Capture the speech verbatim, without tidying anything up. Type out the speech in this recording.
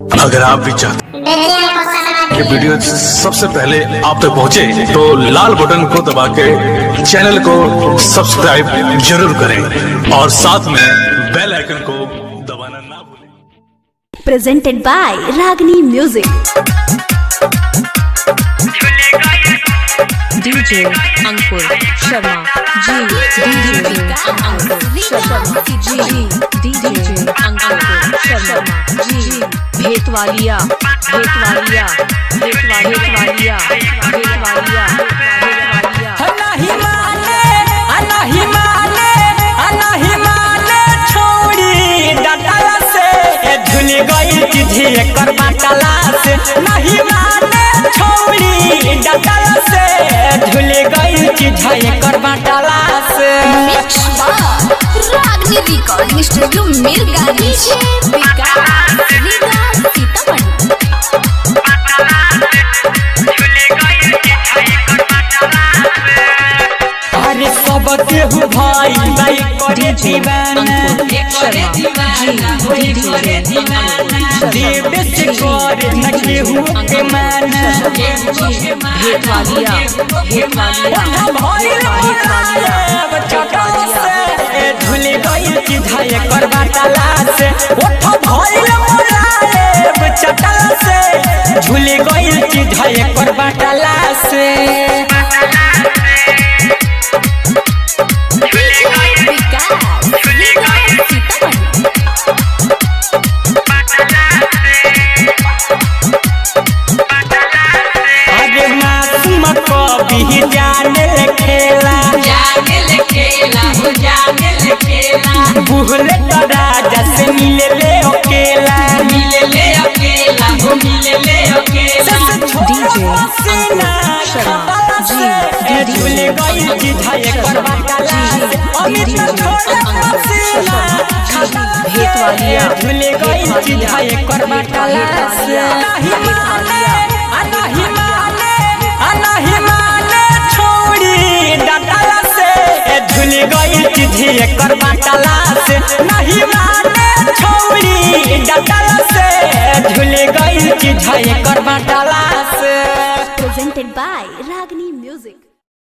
अगर आप भी चाहते हैं कि वीडियो सबसे पहले आप तक पहुंचे, तो लाल बटन को दबा के चैनल को सब्सक्राइब जरूर करें और साथ में बेल आइकन को दबाना ना भूलें। Presented by Ragini music. DJ Ankur Sharma ji, DJ Ankur Sharma ji, DJ Ankur Sharma जी, भेतवालिया भेतवालिया भेतवालिया भेतवालिया भेतवालिया। अनही माने अनही माने अनही माने छोड़ी डटला से झूल गई चिट्ठी कर बाटला से। नहीं माने छोड़ी डटला से झूल गई चिट्ठी कर बाटला से। रागनी रिकॉर्डिंग स्टूडियो मिरगानी से विकास लीडर सीतामढ़ी। अरे सब केहू भाई भाई करे दीवाना करे दीवाना देव से करे न केहू के माना। भेतवालिया भेतवालिया भेतवालिया झूल गई चिढ़ाई कर बाटला से। ओठ भइल मोराए चटला से झूल गई चिढ़ाई कर बाटला से। अरे मासूम कभी जाने खेला जाने खेला जाने खेला बुहले तो राजा से मिले ले अकेला मिले ले अकेला वो मिले ले अकेला। डीजे अंकुर शर्मा जी, झूले गई चिढ़ाई कर बाटला से। अमित छोड़ा सीना भेतवालिया झूले गई चिढ़ाई कर बाटला से। अनही माने अनही माने छोड़ी डटला से झूल गई चिट्ठी कर बाटला से। नहीं माने छोड़ी डटला से झूल गई चिट्ठी कर बाटला